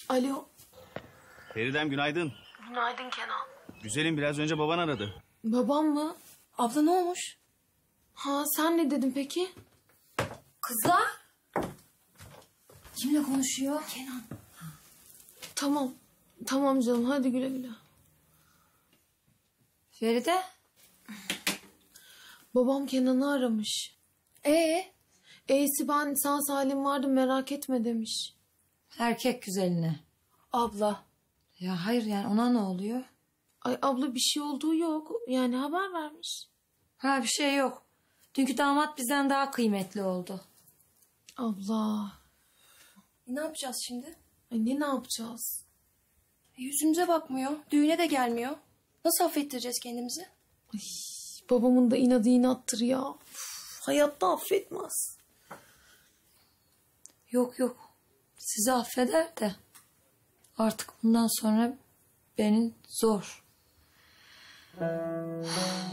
Alo. Feridem günaydın. Günaydın Kenan. Güzelim biraz önce baban aradı. Babam mı? Abla ne olmuş? Ha sen ne dedin peki? Kızlar. Kimle konuşuyor? Kenan. Tamam. Tamam canım hadi güle güle. Feride. Babam Kenan'ı aramış. E'si ben sağ salim vardım merak etme demiş. Erkek güzeline. Abla. Ya hayır yani ona ne oluyor? Ay abla bir şey olduğu yok. Yani haber vermiş. Ha bir şey yok. Dünkü damat bizden daha kıymetli oldu. Abla. Ne yapacağız şimdi? Ay ne yapacağız? Yüzümüze bakmıyor. Düğüne de gelmiyor. Nasıl affettireceğiz kendimizi? Ay, babamın da inadı inattır ya. Hayatta affetmez. Yok yok. Sizi affeder de. Artık bundan sonra beni zor.